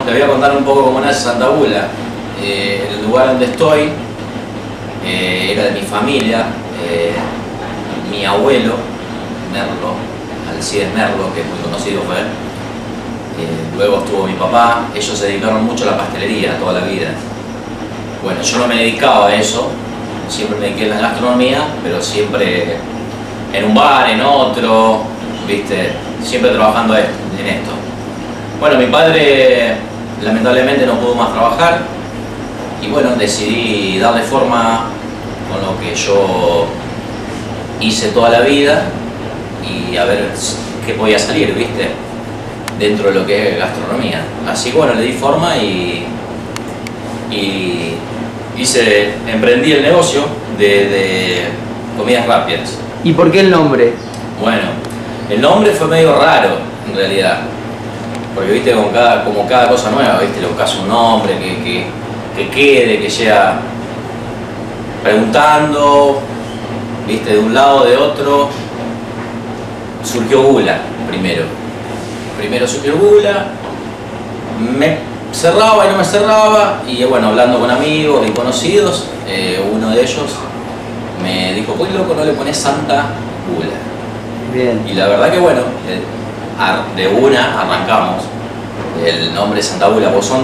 Te voy a contar un poco cómo nace Santa Bula. El lugar donde estoy era de mi familia. Mi abuelo, Merlo, Alcides Merlo, que es muy conocido fue. Luego estuvo mi papá. Ellos se dedicaron mucho a la pastelería toda la vida. Bueno, yo no me dedicaba a eso, siempre me dediqué a la gastronomía, pero siempre en un bar, en otro, ¿viste? Siempre trabajando en esto. Bueno, mi padre lamentablemente no pudo más trabajar y bueno, decidí darle forma con lo que yo hice toda la vida y a ver qué podía salir, ¿viste? Dentro de lo que es gastronomía. Así que bueno, le di forma y emprendí el negocio de comidas rápidas. ¿Y por qué el nombre? Bueno, el nombre fue medio raro en realidad, porque viste como cada cosa nueva, viste, le buscas un nombre que quede, que sea preguntando, viste, de un lado, de otro. Surgió Gula primero surgió Gula, me cerraba y no me cerraba, y bueno, hablando con amigos y conocidos, uno de ellos me dijo, pues loco, ¿no le pones Santa Bula? Bien. Y la verdad que bueno, de una arrancamos. El nombre de Santa Bula, pues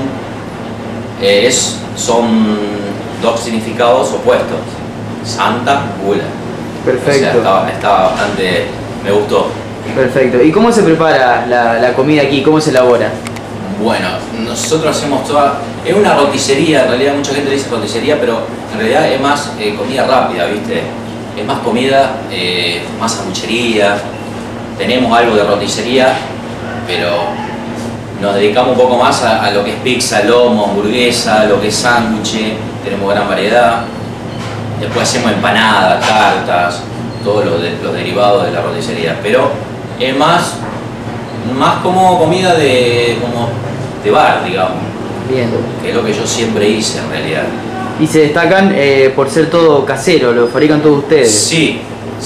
son dos significados opuestos. Santa Bula. Perfecto. O sea, estaba bastante, me gustó. Perfecto. ¿Y cómo se prepara la comida aquí? ¿Cómo se elabora? Bueno, nosotros hacemos es una roticería, en realidad mucha gente le dice roticería, pero en realidad es más comida rápida, ¿viste? Es más comida, más sanguchería. Tenemos algo de roticería, pero nos dedicamos un poco más a lo que es pizza, lomo, hamburguesa, lo que es sándwich, tenemos gran variedad. Después hacemos empanadas, tartas, todos los derivados de la roticería, pero es más como comida de bar, digamos. Bien. Que es lo que yo siempre hice en realidad. ¿Y se destacan por ser todo casero? ¿Lo fabrican todos ustedes? Sí.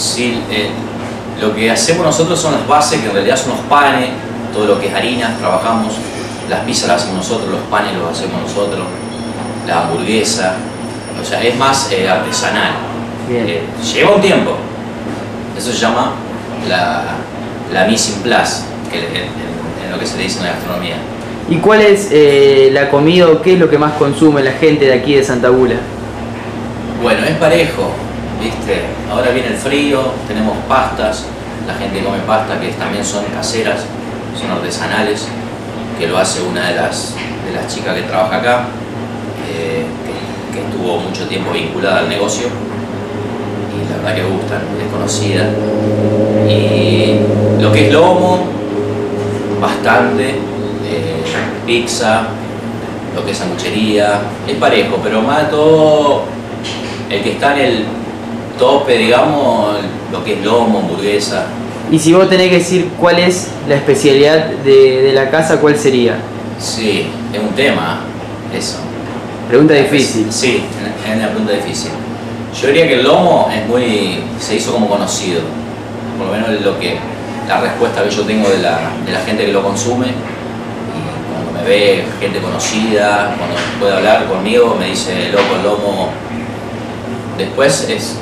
Lo que hacemos nosotros son las bases, que en realidad son los panes, todo lo que es harina, trabajamos. Las pizzas las hacemos nosotros, los panes los hacemos nosotros, la hamburguesa. O sea, es más artesanal. Bien. Lleva un tiempo. Eso se llama la mise en place, en lo que se le dice en la gastronomía. ¿Y cuál es la comida o qué es lo que más consume la gente de aquí de Santa Bula? Bueno, es parejo, ¿viste? Ahora viene el frío, tenemos pastas, la gente come pasta que también son caseras, son artesanales, que lo hace una de las chicas que trabaja acá, que estuvo mucho tiempo vinculada al negocio y la verdad que gustan, es conocida. Y lo que es lomo, bastante, pizza, lo que es sanguchería, es parejo, pero más todo el que está en el tope, digamos, lo que es lomo, hamburguesa. Y si vos tenés que decir cuál es la especialidad de la casa, ¿cuál sería? Sí, es un tema, eso. Pregunta difícil. Sí, es una pregunta difícil. Yo diría que el lomo se hizo como conocido, por lo menos la respuesta que yo tengo de la gente que lo consume. Y cuando me ve gente conocida, cuando puede hablar conmigo, me dice, loco, el lomo. Después es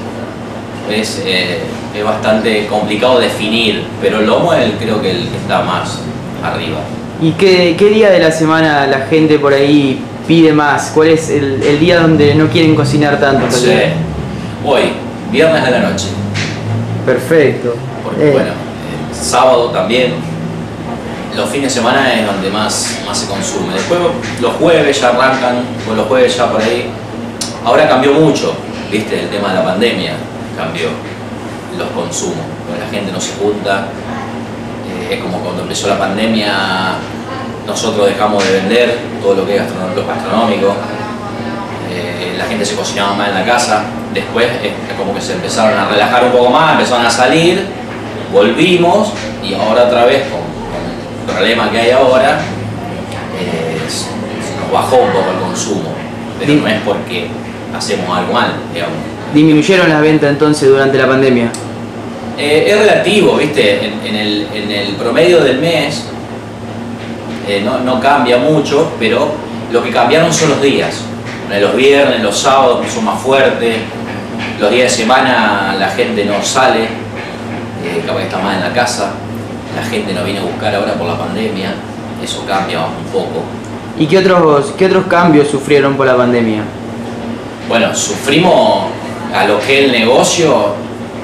bastante complicado definir, pero el lomo creo que el que está más arriba. ¿Y qué día de la semana la gente por ahí pide más? ¿Cuál es el día donde no quieren cocinar tanto? Sí. Hoy, viernes a la noche. Perfecto. Porque bueno, sábado también. Los fines de semana es donde más se consume. Después los jueves ya arrancan, o los jueves ya por ahí. Ahora cambió mucho, ¿viste? El tema de la pandemia cambió los consumos. Porque la gente no se junta. Es como cuando empezó la pandemia, nosotros dejamos de vender todo lo que es lo gastronómico. La gente se cocinaba más en la casa. Después es como que se empezaron a relajar un poco más, empezaron a salir, volvimos y ahora otra vez con el problema que hay ahora, se nos bajó un poco el consumo, pero no es porque hacemos algo mal, digamos. ¿Disminuyeron las ventas entonces durante la pandemia? Es relativo, ¿viste? En el promedio del mes no cambia mucho, pero lo que cambiaron son los días. Los viernes, los sábados son más fuertes, los días de semana la gente no sale, capaz que está más en la casa, la gente no viene a buscar ahora por la pandemia, eso cambia un poco. ¿Y qué otros cambios sufrieron por la pandemia? Bueno, sufrimos a lo que es el negocio,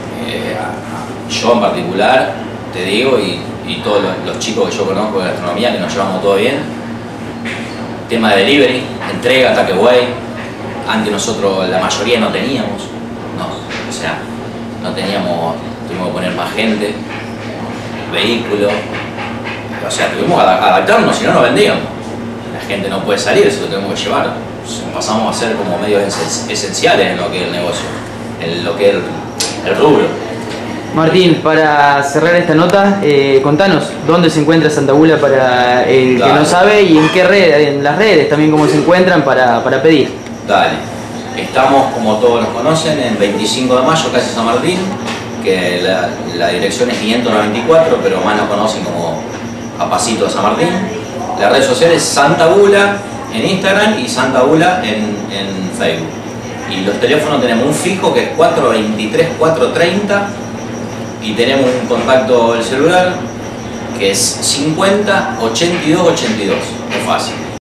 yo en particular, te digo, y todos los chicos que yo conozco de gastronomía, que nos llevamos todo bien. Tema de delivery, entrega, takeaway. Antes nosotros la mayoría no teníamos, o sea, no teníamos, tuvimos que poner más gente, vehículos, o sea, tuvimos que adaptarnos, si no, no vendíamos. La gente no puede salir, eso lo tenemos que llevar. Pasamos a ser como medios esenciales en lo que es el negocio, en lo que es el rubro. Martín, para cerrar esta nota, contanos dónde se encuentra Santa Bula para el que no sabe y en qué en las redes también cómo se encuentran para pedir. Dale, estamos como todos nos conocen en 25 de mayo, casi San Martín, que la dirección es 594, pero más nos conocen como a pasito de San Martín. Las redes sociales Santa Bula en Instagram y Santa Bula en Facebook. Y los teléfonos tenemos un fijo que es 423-430 y tenemos un contacto del celular que es 50 82 82. Es fácil.